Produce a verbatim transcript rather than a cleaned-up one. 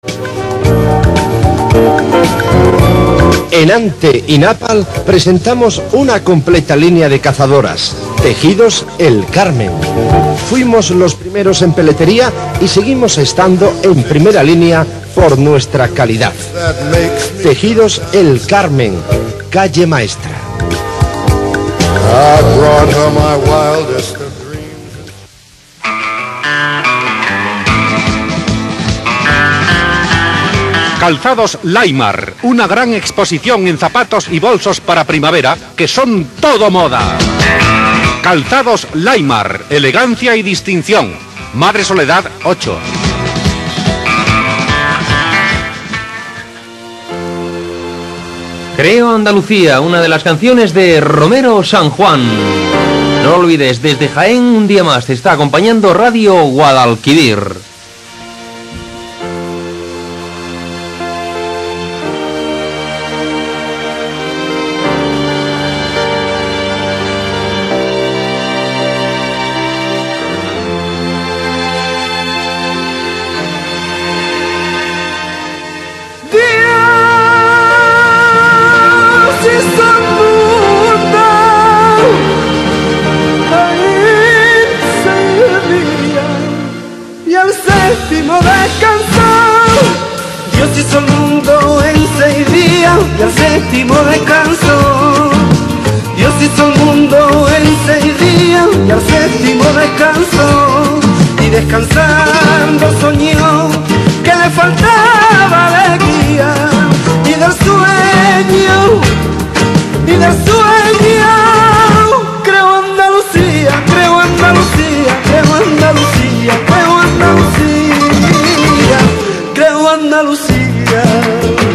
En Ante y Napal presentamos una completa línea de cazadoras. Tejidos El Carmen. Fuimos los primeros en peletería y seguimos estando en primera línea por nuestra calidad. Tejidos El Carmen, calle Maestra. Calzados Laimar, una gran exposición en zapatos y bolsos para primavera que son todo moda. Calzados Laimar, elegancia y distinción. Madre Soledad ocho. Creo Andalucía, una de las canciones de Romero San Juan. No lo olvides, desde Jaén un día más te está acompañando Radio Guadalquivir. Descansando soñó que le faltaba alegría y del sueño, y del sueño creo Andalucía, creo Andalucía, creo Andalucía, creo Andalucía, creo Andalucía.